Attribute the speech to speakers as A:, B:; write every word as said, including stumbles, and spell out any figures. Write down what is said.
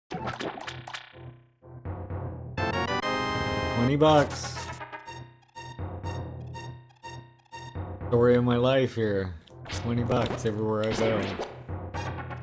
A: twenty bucks. Story of my life here. twenty bucks everywhere I go.